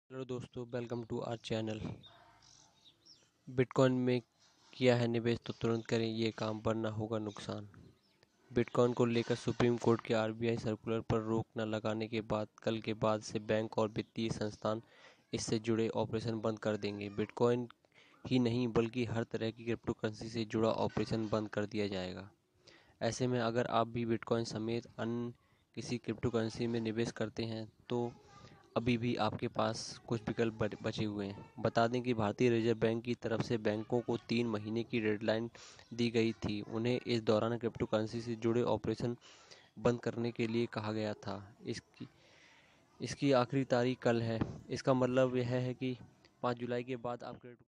Hello दोस्तों, welcome to our channel. Bitcoin में किया है निवेश तो तुरंत करें ये काम वरना होगा नुकसान। बिटकॉइन को लेकर सुप्रीम कोर्ट के आरबीआई सर्कुलर पर रोक न लगाने के बाद कल के बाद से बैंक और वित्तीय संस्थान इससे जुड़े ऑपरेशन बंद कर देंगे। बिटकॉइन ही नहीं बल्कि हर तरह की क्रिप्टो करेंसी से जुड़ा ऑपरेशन बंद कर दिया जाएगा। ऐसे में अगर आप भी बिटकॉइन समेत अन्य किसी क्रिप्टो करेंसी में निवेश करते हैं तो अभी भी आपके पास कुछ विकल्प बचे हुए हैं। बता दें कि भारतीय रिजर्व बैंक की तरफ से बैंकों को 3 महीने की डेडलाइन दी गई थी। उन्हें इस दौरान क्रिप्टो करेंसी से जुड़े ऑपरेशन बंद करने के लिए कहा गया था। इसकी इसकी आखिरी तारीख कल है। इसका मतलब यह है कि 5 जुलाई के बाद आप क्रिप्टो